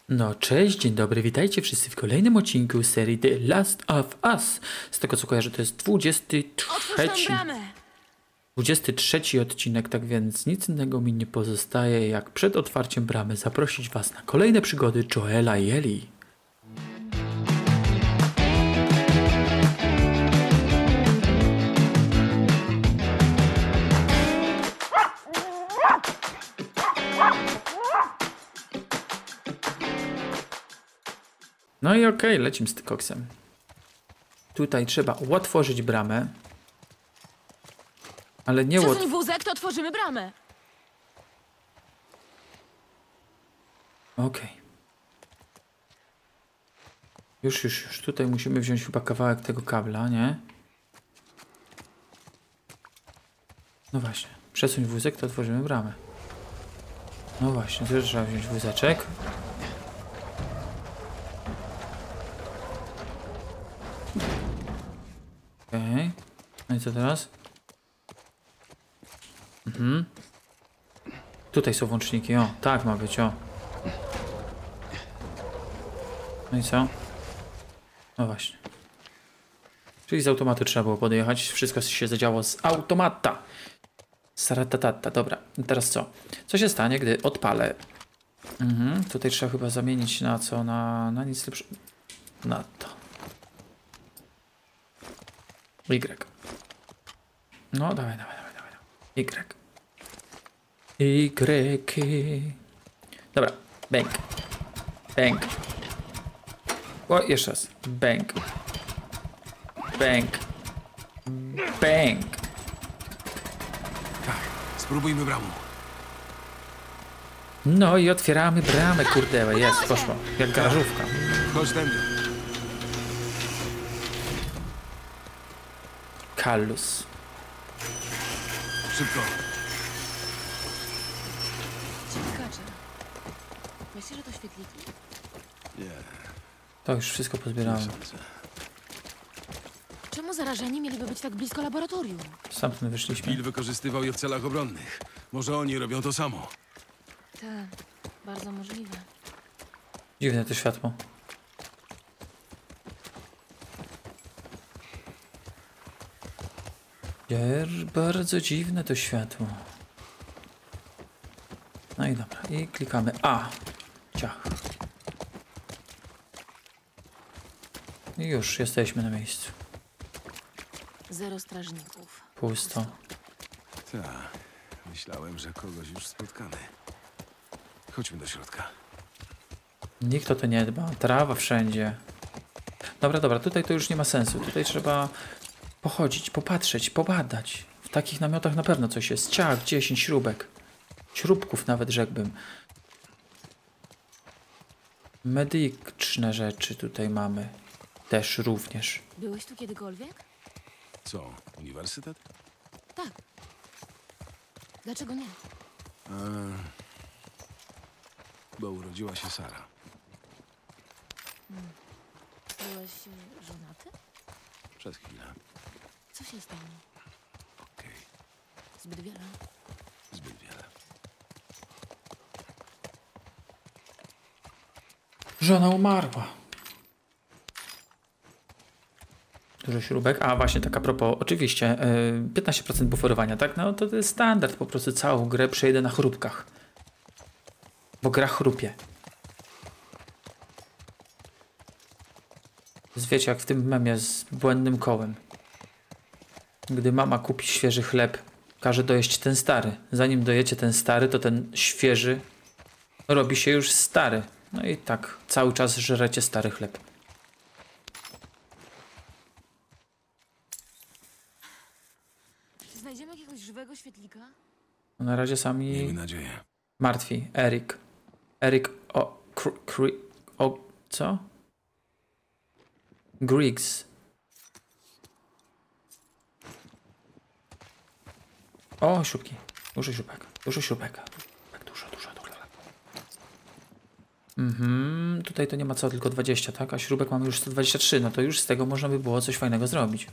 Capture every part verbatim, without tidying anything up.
No cześć, dzień dobry, witajcie wszyscy w kolejnym odcinku serii The Last of Us. Z tego co kojarzę to jest dwudziesty trzeci. dwudziesty trzeci odcinek, tak więc nic innego mi nie pozostaje jak przed otwarciem bramy zaprosić was na kolejne przygody Joela i Ellie. No i okej, okay, lecimy z tym koksem. Tutaj trzeba otworzyć bramę. Ale nie łat... Przesuń wózek, to otworzymy bramę. Okej. Okay. Już, już, już. Tutaj musimy wziąć chyba kawałek tego kabla, nie? No właśnie. Przesuń wózek, to otworzymy bramę. No właśnie, tu trzeba wziąć wózeczek. Okej. Okay. No i co teraz? Mhm. Tutaj są włączniki, o, tak ma być, o. No i co? No właśnie. Czyli z automatu trzeba było podjechać. Wszystko się zadziało z automata. Saratatata, dobra. I teraz co? Co się stanie, gdy odpalę? Mhm. Tutaj trzeba chyba zamienić na co? Na, na nic lepsze. Na to. Y. No, dawaj, dawaj, dawaj, dawaj. Y. Y. Dobra. Bang. Bang. O, jeszcze raz. Bang. Bang. Bang. Tak, spróbujmy bramę. No i otwieramy bramę, kurde. Jest, poszło. Jak garażówka. Chodź tędy. Kallus. Szybko. Ciekacze. Myślisz, że to świetliki? Nie. To już wszystko pozbierałem. Czemu zarażeni mieliby być tak blisko laboratorium? Stamtąd wyszliśmy. Bill wykorzystywał je w celach obronnych. Może oni robią to samo. Tak, bardzo możliwe. Dziwne to światło. Jer, bardzo dziwne to światło. No i dobra. I klikamy A. Ciach. I już jesteśmy na miejscu. Zero strażników. Pusto. Tak. Myślałem, że kogoś już spotkamy. Chodźmy do środka. Nikt o to nie dba. Trawa wszędzie. Dobra, dobra. Tutaj to już nie ma sensu. Tutaj trzeba pochodzić, popatrzeć, pobadać. W takich namiotach na pewno coś jest. Ciach, dziesięć śrubek. Śrubków nawet, rzekłbym. Medyczne rzeczy tutaj mamy. Też również. Byłeś tu kiedykolwiek? Co? Uniwersytet? Tak. Dlaczego nie? Eee, bo urodziła się Sara. Hmm. Byłeś y, żonaty? Przez chwilę. Co się stało? Okej. Zbyt wiele. Zbyt wiele. Żona umarła. Dużo śrubek. A właśnie tak a propos, oczywiście yy, piętnaście procent buforowania, tak? No to, to jest standard, po prostu całą grę przejdę na chrupkach. Bo gra chrupie. Więc wiecie jak w tym memie z błędnym kołem. Gdy mama kupi świeży chleb, każe dojeść ten stary. Zanim dojecie ten stary, to ten świeży robi się już stary. No i tak cały czas żrecie stary chleb. Czy znajdziemy jakiegoś żywego świetlika? No na razie sami Miejmy nadzieję. martwi. Erik. Erik o... Kr, kr, o... co? Griggs. O, śrubki. Dużo śrubek. Dużo śrubek. Dużo, dużo, dużo. Mhm. Tutaj to nie ma co, tylko dwadzieścia, tak? A śrubek mamy już sto dwadzieścia trzy. No to już z tego można by było coś fajnego zrobić.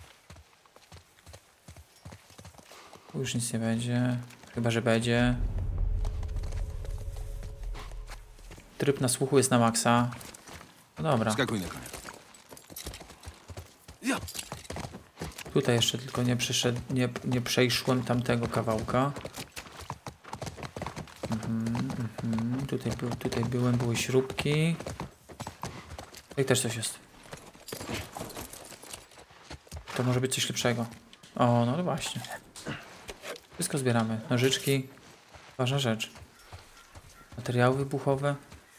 Tu już nic nie będzie. Chyba, że będzie. tryb na słuchu jest na maksa. No dobra. Skakuj na konia. Ja. Tutaj jeszcze tylko nie przeszedł, nie, nie przejszłem tamtego kawałka. Mhm, mhm. Tutaj, był, tutaj byłem, były śrubki. Tutaj też coś jest. To może być coś lepszego. O, no, no właśnie. Wszystko zbieramy. Nożyczki. Ważna rzecz. Materiały wybuchowe.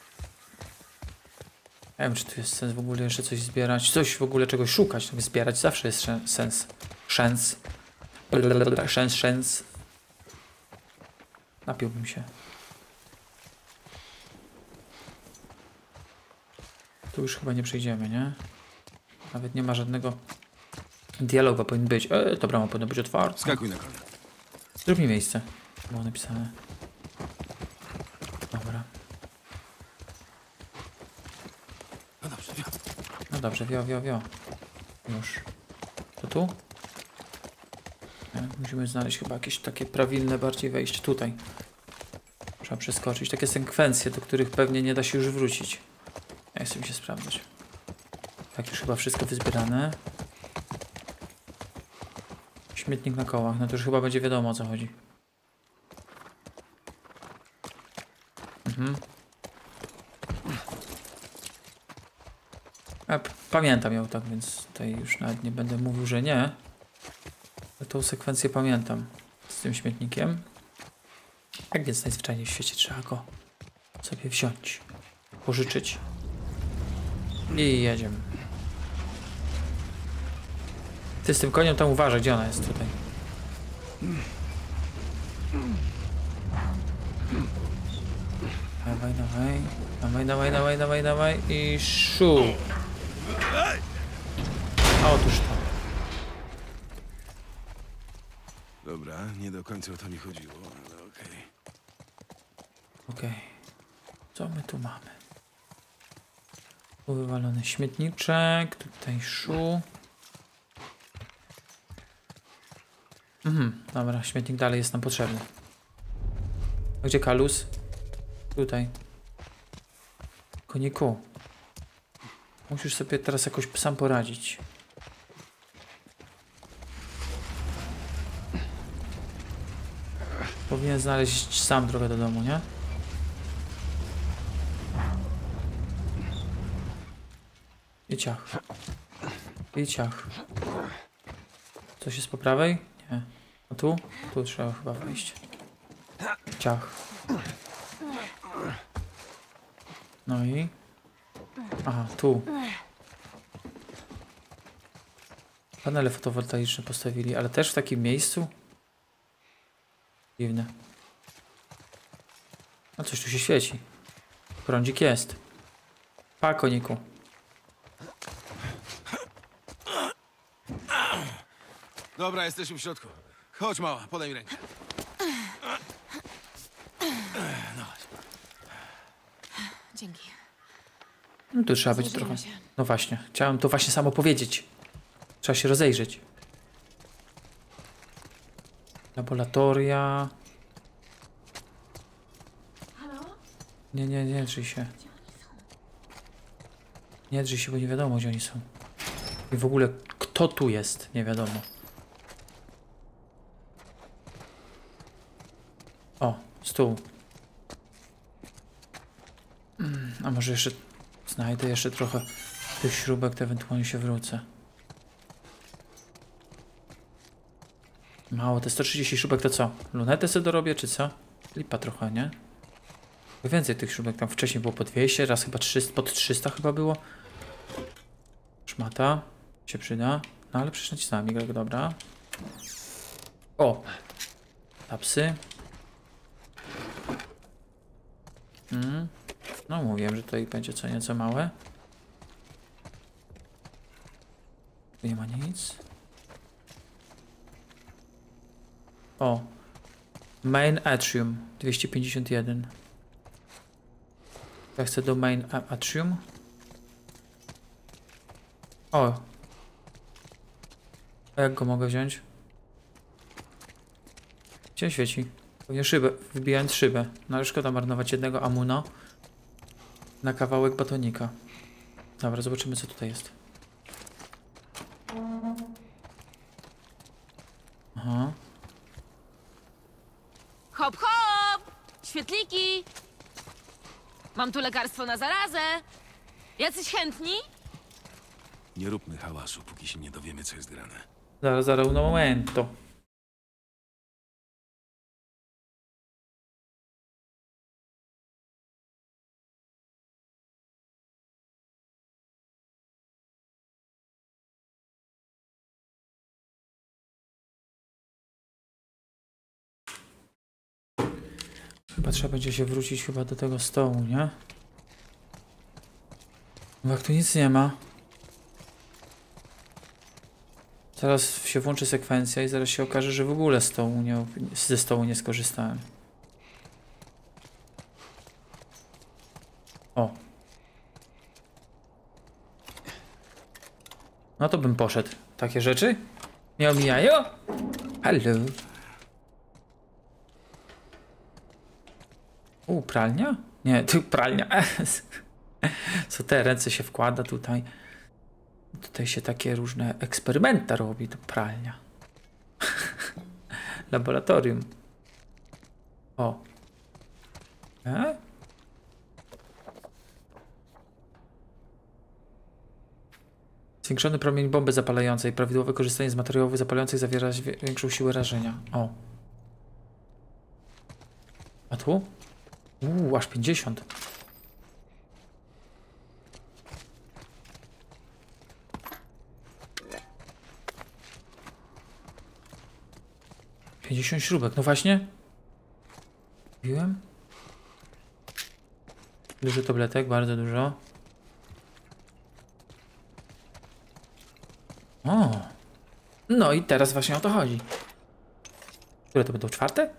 Nie wiem, czy tu jest sens w ogóle jeszcze coś zbierać. Coś w ogóle czegoś szukać. Tak zbierać zawsze jest sze- sens. Szens. Szens, szens. Napiłbym się. Tu już chyba nie przejdziemy, nie? Nawet nie ma żadnego dialogu, powinien być. E, to brama powinna być otwarta. Skakuj na konia. Zrób mi miejsce. Było napisane. Dobra. No dobrze, wio. No dobrze, wio, wio, wio. Już. To tu? Nie, musimy znaleźć chyba jakieś takie prawilne bardziej wejście. Tutaj. Trzeba przeskoczyć. Takie sekwencje, do których pewnie nie da się już wrócić. Ja chcę mi się sprawdzać. Tak, już chyba wszystko wyzbierane. Śmietnik na kołach. No to już chyba będzie wiadomo, o co chodzi. Mhm. Ja pamiętam ją tak, więc tutaj już nawet nie będę mówił, że nie. Ale tą sekwencję pamiętam z tym śmietnikiem. Tak więc najzwyczajniej w świecie trzeba go sobie wziąć, pożyczyć i jedziemy. Ty z tym koniem tam uważaj, gdzie ona jest tutaj. Dawaj, dawaj, dawaj, dawaj, dawaj, dawaj, dawaj i szu. A otóż to. Dobra, nie do końca o to mi chodziło, ale okej. Okej. Co my tu mamy? Tu wywalony śmietniczek, tutaj szu. Mhm, dobra, śmietnik dalej jest nam potrzebny. A gdzie kalus? Tutaj. Koniku. Musisz sobie teraz jakoś sam poradzić. Powinien znaleźć sam drogę do domu, nie? I ciach. I ciach. Coś jest po prawej? Nie. A tu? Tu trzeba chyba wejść. Ciach. No i... Aha, tu. Panele fotowoltaiczne postawili, ale też w takim miejscu? Dziwne. No coś tu się świeci. Prądzik jest. Pa, koniku. Dobra, jesteśmy w środku. Chodź, mała, podaj mi rękę. No, Dzięki. No tu trzeba być trochę... Zjedziemy się. No właśnie, chciałem to właśnie samo powiedzieć. Trzeba się rozejrzeć. Laboratoria... Halo? Nie, nie, nie drzyj się. Nie drzyj się, bo nie wiadomo, gdzie oni są. I w ogóle, kto tu jest, nie wiadomo. O, stół. Mm, a może jeszcze znajdę jeszcze trochę tych śrubek, to ewentualnie się wrócę. Mało, te sto trzydzieści śrubek to co? Lunetę sobie dorobię, czy co? Lipa trochę, nie? Więcej tych śrubek, tam wcześniej było po dwieście, raz chyba trzysta, pod trzysta chyba było. Szmata się przyda. No ale przecież nacisnąłem Y, dobra. O! Tapsy. Mm. No mówiłem, że tutaj będzie co nieco małe. Tu nie ma nic. O! Main Atrium dwieście pięćdziesiąt jeden. Ja chcę do Main Atrium. O! A jak go mogę wziąć? Gdzie świeci? Pewnie szybę, wybijając szybę. No ale szkoda marnować jednego amuno. Na kawałek batonika. Dobra, zobaczymy co tutaj jest. Aha. Hop, hop! Świetliki! Mam tu lekarstwo na zarazę. Jacyś chętni? Nie róbmy hałasu, póki się nie dowiemy, co jest grane. Zaraz, zaraz, un momento. Chyba trzeba będzie się wrócić chyba do tego stołu, nie? Bo jak tu nic nie ma. Zaraz się włączy sekwencja i zaraz się okaże, że w ogóle stołu nie, ze stołu nie skorzystałem. O. No to bym poszedł. Takie rzeczy? Nie omijają? Halo. U, pralnia? Nie, tu pralnia. Co te ręce się wkłada tutaj. Tutaj się takie różne eksperymenta robi, to pralnia. Laboratorium. O. E? Zwiększony promień bomby zapalającej. Prawidłowe korzystanie z materiałów zapalających zawiera większą siłę rażenia. O. A tu? Uuu, aż pięćdziesiąt. pięćdziesiąt śrubek, no właśnie. Mówiłem? Dużo tabletek, bardzo dużo. O. No i teraz właśnie o to chodzi. Które to będą czwarte?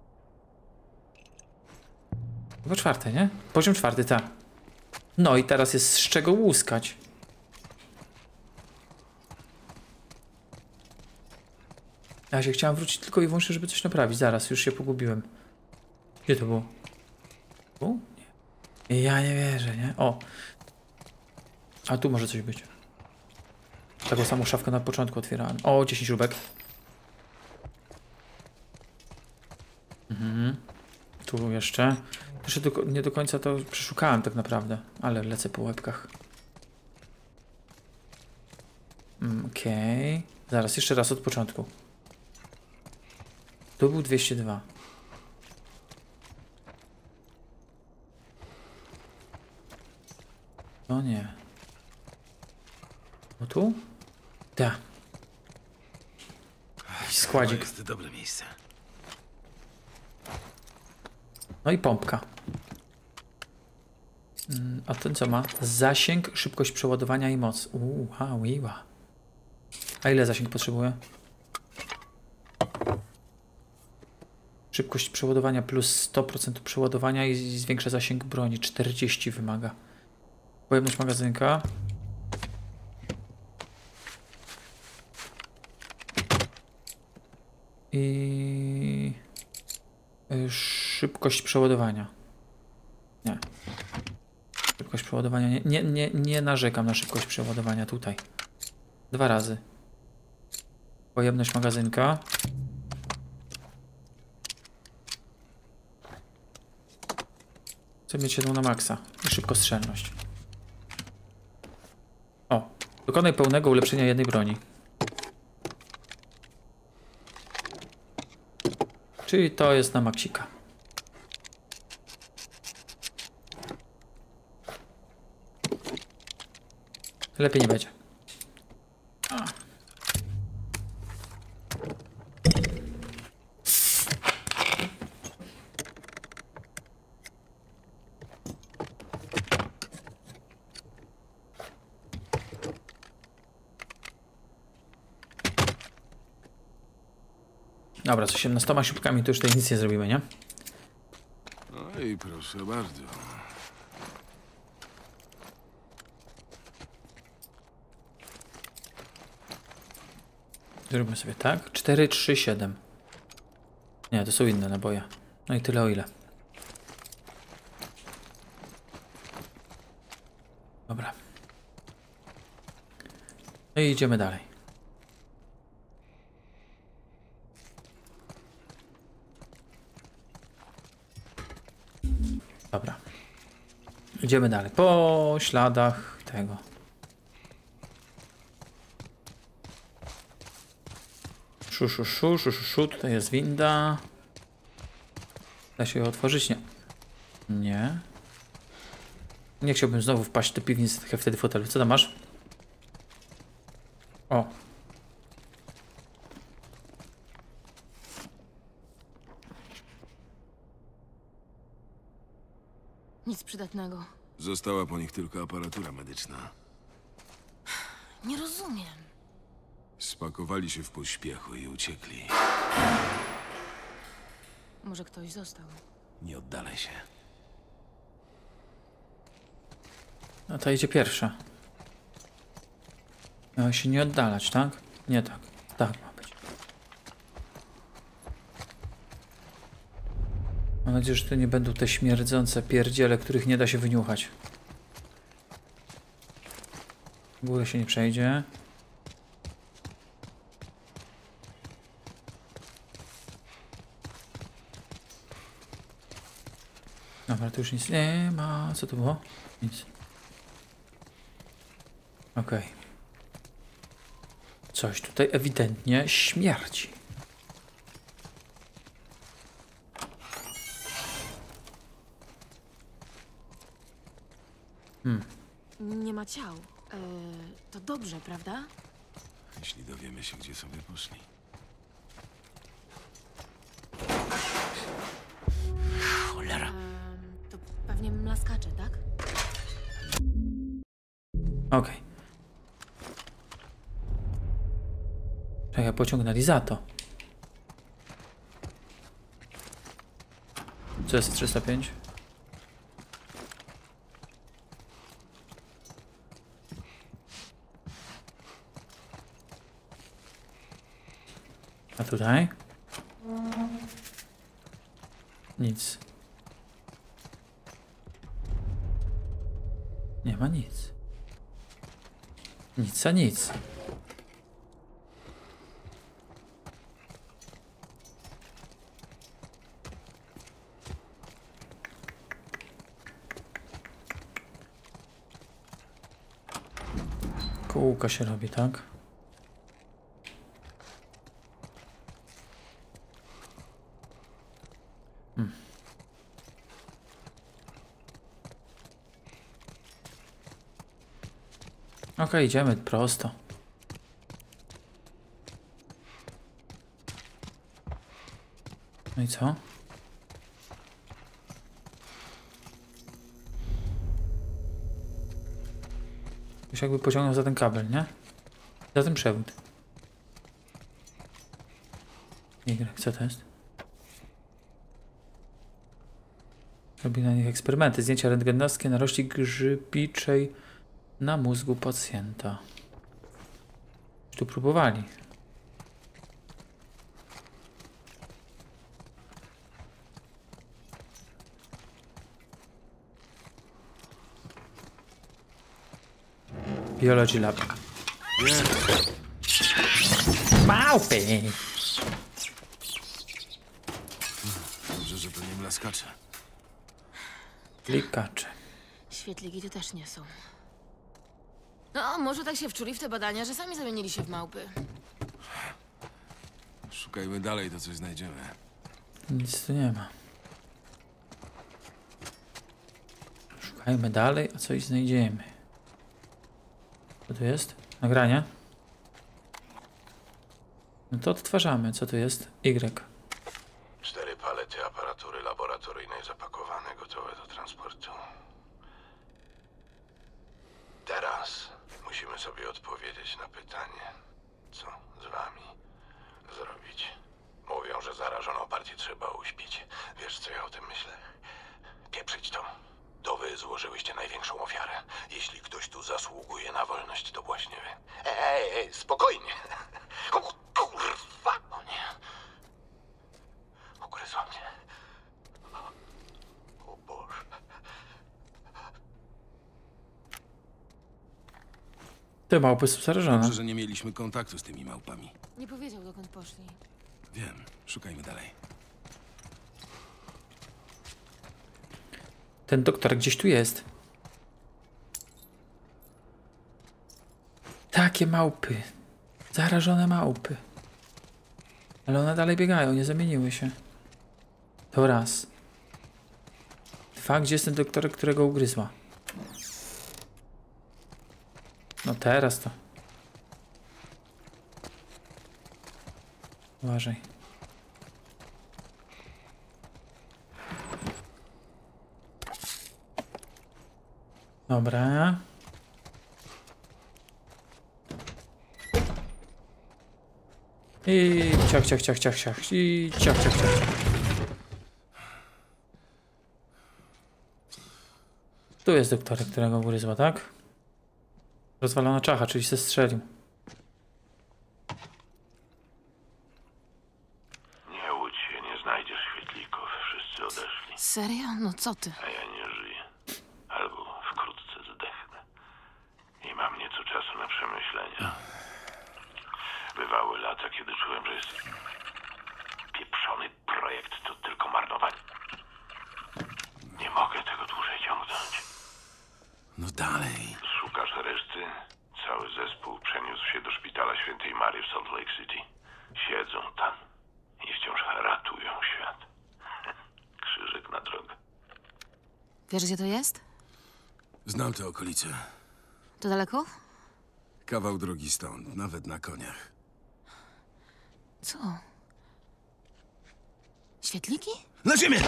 Chyba czwarte, nie? Poziom czwarty, tak. No i teraz jest z czego łuskać. Ja się chciałem wrócić tylko i wyłącznie, żeby coś naprawić. Zaraz, już się pogubiłem. Gdzie to było? Tu? Nie. Ja nie wierzę, nie? O. A tu może coś być. Taką samą szafkę na początku otwierałem. O, dziesięć śrubek. Mhm. Tu jeszcze. Jeszcze do, nie do końca to przeszukałem tak naprawdę. Ale lecę po łebkach. Mm, Okej. Okay. Zaraz, jeszcze raz od początku. Tu był dwieście dwa. No nie. No tu? Da. Składzik. To jest dobre miejsce. No i pompka. A ten co ma? Zasięg, szybkość przeładowania i moc. Uuu, a, uiła. A ile zasięg potrzebuje? Szybkość przeładowania plus sto procent przeładowania i zwiększa zasięg broni. czterdzieści wymaga. Pojemność magazynka. I... Szybkość przeładowania. Nie. Szybkość przeładowania. Nie, nie, nie, nie narzekam na szybkość przeładowania tutaj. Dwa razy. Pojemność magazynka. Chcę mieć jedną na maksa. I szybkostrzelność. O. Dokonaj pełnego ulepszenia jednej broni. Czyli to jest na maksika. Lepiej nie będzie. A. Dobra, z osiemnastoma śrubkami to już tutaj nic nie zrobimy, nie? No i proszę bardzo. Zróbmy sobie tak. cztery, trzy, siedem. Nie, to są inne naboje. No i tyle o ile. Dobra. No i idziemy dalej. Dobra. Idziemy dalej. Po śladach tego. Szu, szu, szu, szu, szu, szu. Tutaj jest winda. Da się ją otworzyć? Nie. Nie. Nie chciałbym znowu wpaść do piwnicy, tak jak wtedy w hotelu. Co tam masz? O. Nic przydatnego. Została po nich tylko aparatura medyczna. Nie rozumiem. Spakowali się w pośpiechu i uciekli. Może ktoś został. Nie oddalaj się. No to idzie pierwsza. Miała się nie oddalać, tak? Nie tak. Tak ma być. Mam nadzieję, że to nie będą te śmierdzące pierdziele, których nie da się wyniuchać. W górę się nie przejdzie. Dobra, tu już nic nie ma. Co to było? Nic. Okej. Okay. Coś tutaj ewidentnie śmierci. Hmm. Nie ma ciał. E, to dobrze, prawda? Jeśli dowiemy się, gdzie sobie poszli. Cholera. Em, to pewnie mlaskacze, tak? Okej. Okay. Czekaj, pociągnęli za to. Co jest trzysta pięć? A tutaj? Nic. Nie ma nic. Nic a nic. Kółka się robi, tak? Hmm. Okej, okay, idziemy prosto. No i co? Już jakby pociągnął za ten kabel, nie? Za ten przewód. Y, co to jest? Robi na nich eksperymenty. Zdjęcia rentgenowskie narośli grzybiczej na mózgu pacjenta. Tu próbowali. Biology lab. Małpy! Dobrze, że to nie mlaskacze. Klikacze. Świetliki tu też nie są. No, może tak się wczuli w te badania, że sami zamienili się w małpy. Szukajmy dalej, to coś znajdziemy. Nic tu nie ma. Szukajmy dalej, a coś znajdziemy. Co tu jest? Nagranie? No to odtwarzamy. Co tu jest? Y. Cztery palety aparatury laboratoryjnej zapakowane, gotowe do transportu. Teraz musimy sobie odpowiedzieć na pytanie, co z wami zrobić. Mówią, że zarażoną partię trzeba uśpić. Wiesz, co ja o tym myślę? Pieprzyć to. To wy złożyłyście największą ofiarę. Jeśli ktoś tu zasługuje na wolność, to właśnie wy. Ej, ej, spokojnie. O, kurwa! O nie. Ugryzła mnie. O Boże. Te małpy są zarażone. Dobrze, że nie mieliśmy kontaktu z tymi małpami. Nie powiedział, dokąd poszli. Wiem, szukajmy dalej. Ten doktor gdzieś tu jest. Takie małpy. Zarażone małpy. Ale one dalej biegają, nie zamieniły się. To raz. Dwa, gdzie jest ten doktor, którego ugryzła? No teraz to. Uważaj. Dobra. I ciach, ciach, ciach, ciach, ciach. I ciach, ciach, ciach, ciach. Tu jest doktorek, którego ugryzła, tak? Rozwalona czacha, czyli się strzelił. Nie łudź się, nie znajdziesz świetlików. Wszyscy odeszli, Serio? No co ty? a ja nie żyję. Albo wkrótce zdechnę. I mam nieco czasu na przemyślenia. Bywały lata, kiedy czułem, że jest pieprzony projekt to tylko marnowanie. Nie mogę tego dłużej ciągnąć. No dalej. Szukasz reszty? Cały zespół przeniósł się do szpitala świętej Marii w Salt Lake City. Siedzą tam i wciąż ratują świat. Krzyżyk na drogę. Wiesz, gdzie to jest? Znam te okolice. To daleko? Kawał drogi stąd, nawet na koniach. Co? Świetliki? Na ziemię!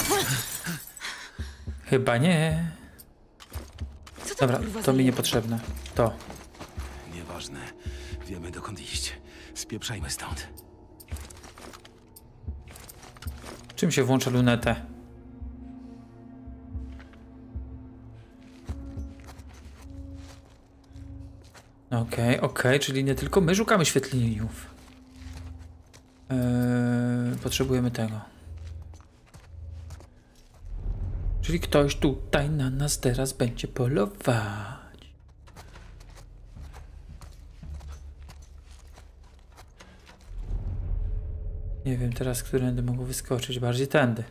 Chyba nie. Co to Dobra, kurwa to za mi jed- niepotrzebne. To. Nieważne. Wiemy, dokąd iść. Spieprzajmy stąd. Czym się włącza lunetę? Okej, okay, okej, okay, czyli nie tylko my szukamy świetliniów. Eee, potrzebujemy tego. Czyli ktoś tutaj na nas teraz będzie polować. Nie wiem teraz, którędy mogą wyskoczyć. Bardziej tędy.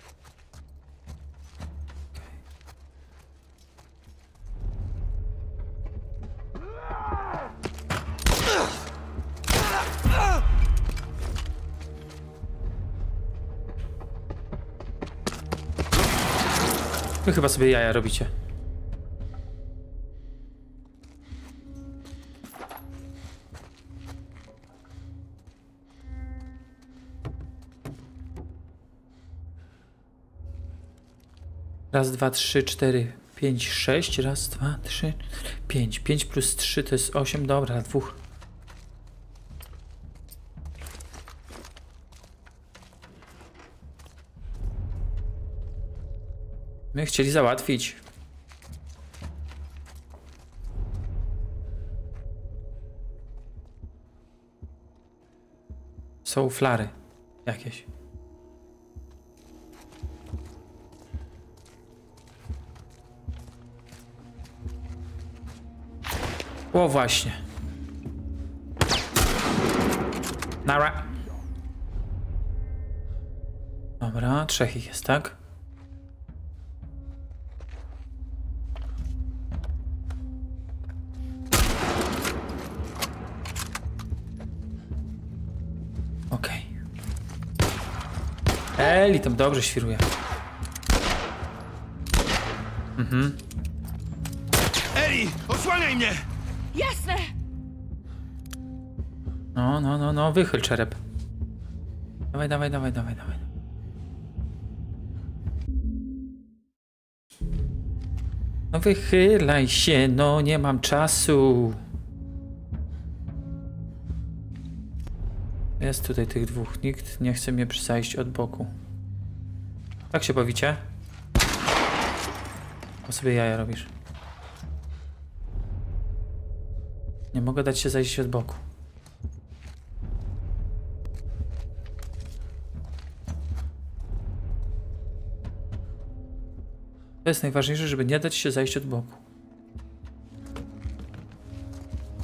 Wy chyba sobie jaja robicie. Raz, dwa, trzy, cztery, pięć, sześć. Raz, dwa, trzy, pięć. Pięć plus trzy to jest osiem. Dobra, dwóch. My chcieli załatwić. Są flary jakieś. O właśnie. Nara. Dobra, trzech ich jest, tak? Okej. Okay. Eli tam dobrze świruje. Mhm. Eli, osłaniaj mnie! Jasne! No, no, no, no, wychyl czerep. Dawaj, dawaj, dawaj, dawaj, dawaj. No wychylaj się, no nie mam czasu. Jest tutaj tych dwóch. Nikt nie chce mnie przejść od boku. Jak się bawicie? O sobie jaja robisz. Nie mogę dać się zajść od boku. To jest najważniejsze, żeby nie dać się zajść od boku.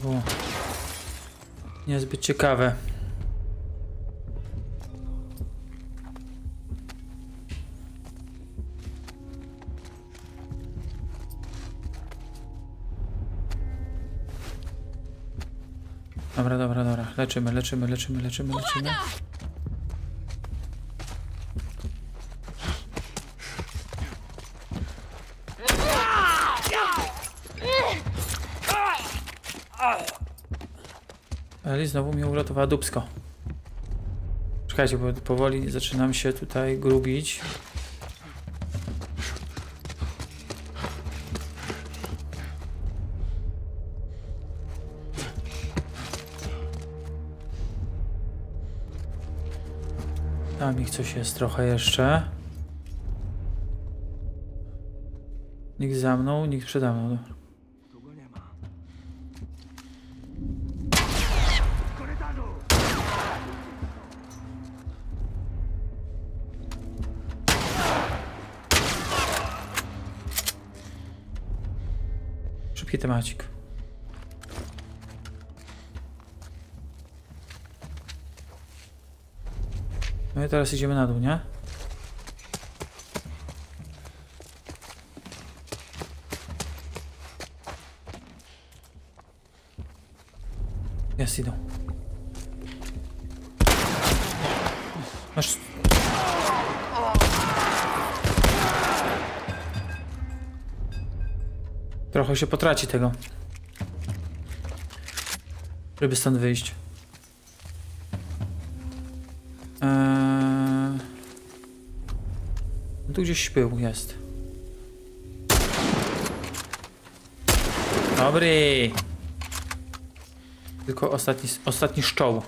było niezbyt ciekawe. Dobra, dobra, dobra. Leczymy, leczymy, leczymy, leczymy, leczymy. Eli znowu mnie uratowała dupsko. Czekajcie, bo powoli zaczynam się tutaj grubić. Tam ich coś jest trochę jeszcze. Nikt za mną, nikt przede mną. Dobra. Szybki temacik. No i teraz idziemy na dół, nie? Jest, idą. Masz... Trochę się potraci tego, żeby stąd wyjść. Eee... Tu gdzieś pył jest. Dobry. Tylko ostatni, ostatni szczoł.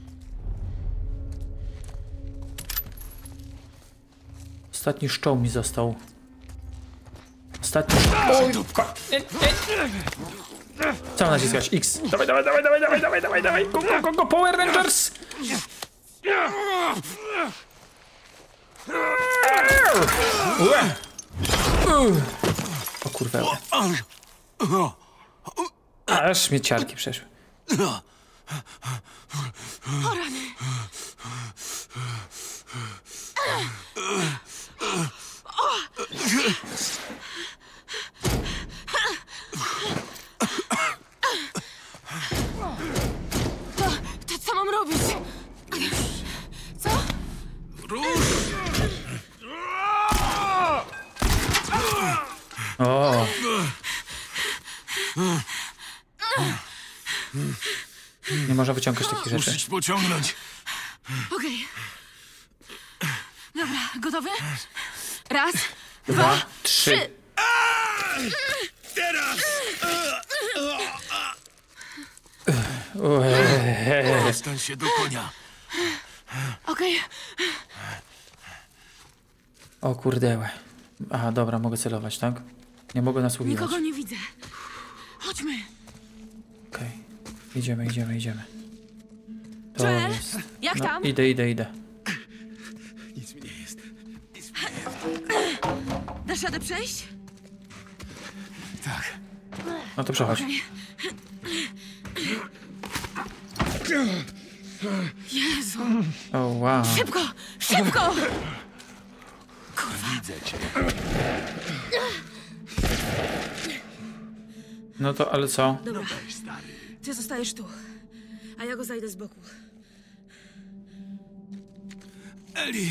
Ostatni szczoł mi został. Ostatni szczoł. Co mam naciskać? X. Dawaj, dawaj, dawaj, dawaj, dawaj, dawaj, dawaj, dawaj. Go, go, go, go, Power Rangers! O kurwa. Aż mnie ciarki przeszły. O rany. To, to co mam robić? Co? O. Nie można wyciągać takich rzeczy. Musisz pociągnąć. Okej. Dobra, gotowy? Raz, Dwa, trzy. Teraz! Dostań się do konia. okej. O kurdełe. Aha, dobra, mogę celować, tak? Nie mogę nasłuchiwać. Nikogo nie widzę. Chodźmy. Okej. Idziemy, idziemy, idziemy. To Joel, jest... jak No, tam? idę, idę, idę. Nic mi nie jest. Dasz radę przejść? Tak. No to przechodź. Okej. Jezu. O, wow. Szybko! Szybko! Widzę cię. No to, ale co? Dobra, ty zostajesz tu, a ja go zajdę z boku. Eli!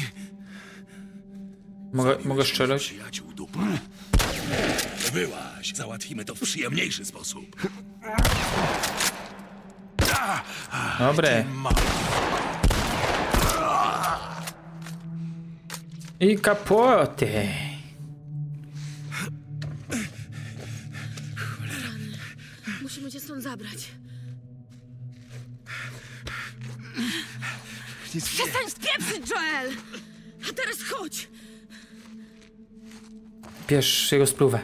Mogę, mogę strzelać? Przyjaciół dupa. To byłaś. Załatwimy to w przyjemniejszy sposób. Dobre. I kapoty. Musimy cię stąd zabrać. Przestań spieprzyć, Joel! A teraz chodź! Bierz jego spluwę.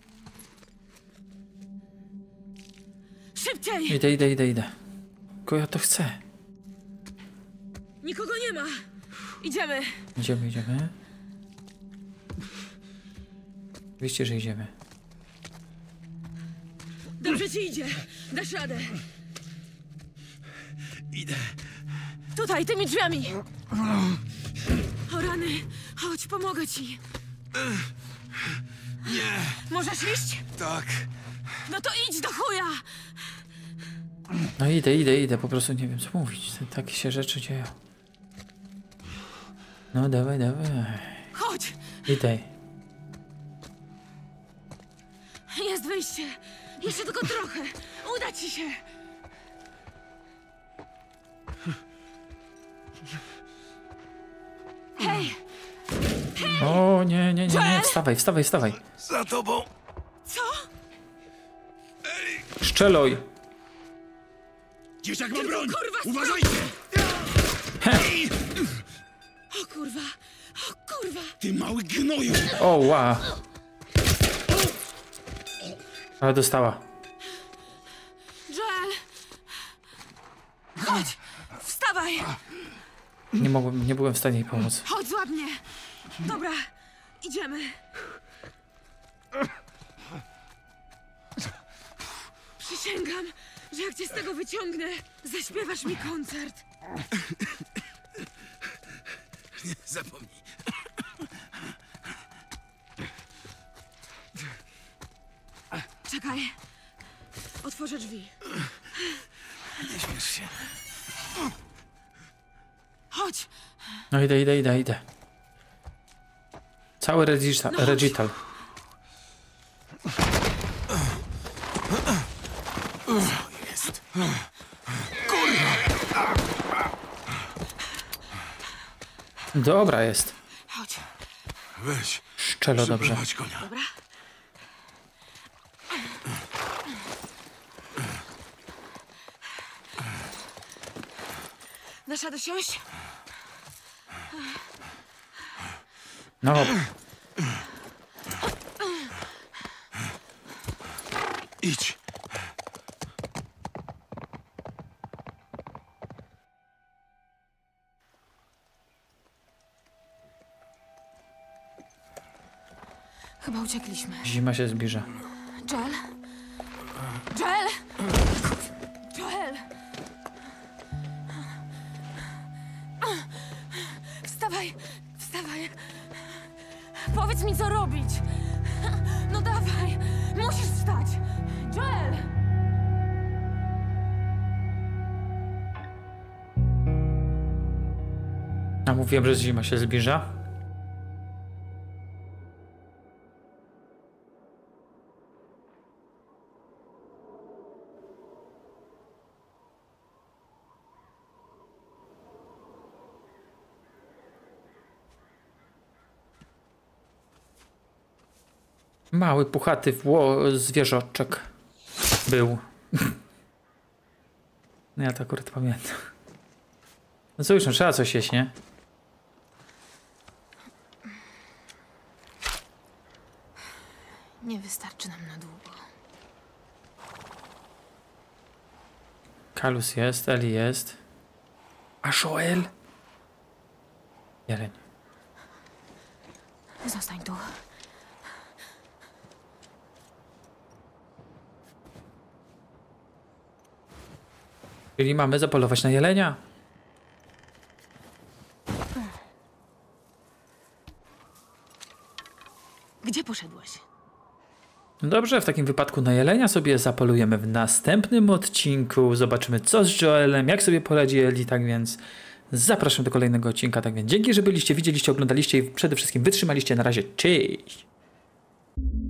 Szybciej! Idę, idę, idę, idę. Tylko ja to chcę. Nikogo nie ma! Idziemy! Idziemy, idziemy. Oczywiście, że idziemy. Dobrze ci idzie! Dasz radę! Idę. Tutaj, tymi drzwiami! O rany, chodź, pomogę ci. Nie, Możesz iść? tak. No to idź do chuja! No idę, idę, idę, po prostu nie wiem co mówić. Takie się rzeczy dzieją. No dawaj, dawaj. Chodź! Idę. Jest wyjście! Jeszcze tylko trochę! Uda ci się! Hej! O nie, nie, nie, nie, wstawaj, wstawaj, wstawaj. Za tobą. Co? Szczeloj. Dzieciak ma broń! kurwa, Uważajcie! O kurwa! O kurwa! Ty mały gnoju! O, ła. Ale dostała. Joel! Chodź! Wstawaj! Nie mogłem, nie byłem w stanie jej pomóc. Chodź, złap mnie! Dobra, idziemy. Przysięgam, że jak cię z tego wyciągnę, zaśpiewasz mi koncert. Nie zapomnij. Czekaj. Otworzę drzwi. Nie śmiesz się. Chodź! No idę, idę, idę, idę. Cały regital. No chodź. regital. Jest. Dobra jest. Chodź. Weź. Szczelo dobrze. Przyprowadź konia. Dobra? Dasz radę siąść? No. Idź. Chyba uciekliśmy. Zima się zbliża. Joel? Joel! Joel! Wstawaj! Wstawaj! Powiedz mi, co robić! No dawaj! Musisz wstać! Joel! A mówiłem, że zima się zbliża. Mały, puchaty wło zwierzoczek był. No ja to akurat pamiętam. No co już, no trzeba coś jeść, nie? Nie wystarczy nam na długo. Kalus jest, Eli jest. A Joel? Jeleń. Zostań tu. Czyli mamy zapolować na jelenia. Gdzie poszedłeś? No dobrze, w takim wypadku na jelenia sobie zapolujemy w następnym odcinku. Zobaczymy co z Joelem, jak sobie poradzi Eli, tak więc zapraszam do kolejnego odcinka. Tak więc dzięki, że byliście, widzieliście, oglądaliście i przede wszystkim wytrzymaliście. Na razie, cześć!